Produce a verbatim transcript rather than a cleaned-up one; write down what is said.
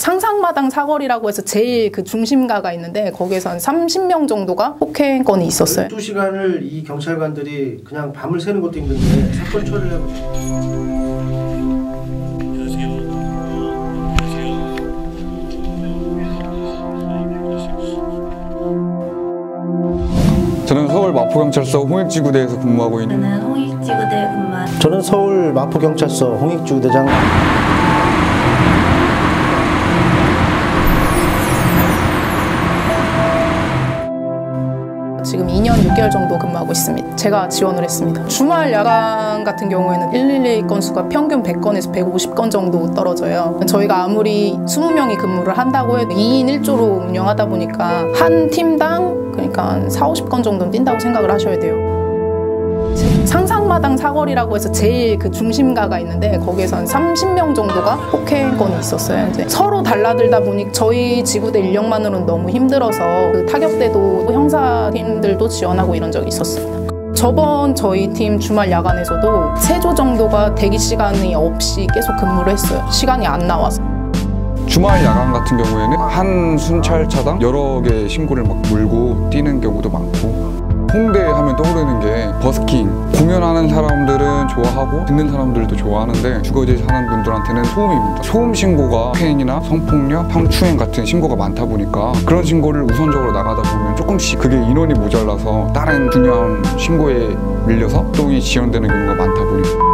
상상마당 사거리라고 해서 제일 그 중심가가 있는데 거기에서 한 삼십 명 정도가 폭행 건이 있었어요. 열두 시간을 이 경찰관들이 그냥 밤을 새는 것도 힘든데 사건 처리를 해보죠. 저는 서울 마포경찰서 홍익지구대에서 근무하고 있는 저는 홍익지구대 근무 저는 서울 마포경찰서 홍익지구대장 지금 이 년 육 개월 정도 근무하고 있습니다. 제가 지원을 했습니다. 주말 야간 같은 경우에는 일일이 건수가 평균 백 건에서 백오십 건 정도 떨어져요. 저희가 아무리 이십 명이 근무를 한다고 해도 이 인 일 조로 운영하다 보니까 한 팀당 그러니까 한 사오십 건 정도는 뛴다고 생각을 하셔야 돼요. 상상마당 사거리라고 해서 제일 그 중심가가 있는데 거기에서 한 삼십 명 정도가 폭행건이 있었어요. 이제 서로 달라들다 보니 저희 지구대 인력만으로는 너무 힘들어서 그 타격대도 형사팀들도 지원하고 이런 적이 있었습니다. 저번 저희 팀 주말 야간에서도 세 조 정도가 대기 시간이 없이 계속 근무를 했어요. 시간이 안 나와서. 주말 야간 같은 경우에는 한 순찰차당 여러 개의 신고를 막 물고 뛰는 경우도 많고, 홍대 하면 떠오르는 게 버스킹, 공연하는 사람들은 좋아하고 듣는 사람들도 좋아하는데 주거지에 사는 분들한테는 소음입니다. 소음 신고가 폭행이나 성폭력, 성추행 같은 신고가 많다 보니까 그런 신고를 우선적으로 나가다 보면 조금씩 그게 인원이 모자라서 다른 중요한 신고에 밀려서 활동이 지연되는 경우가 많다 보니까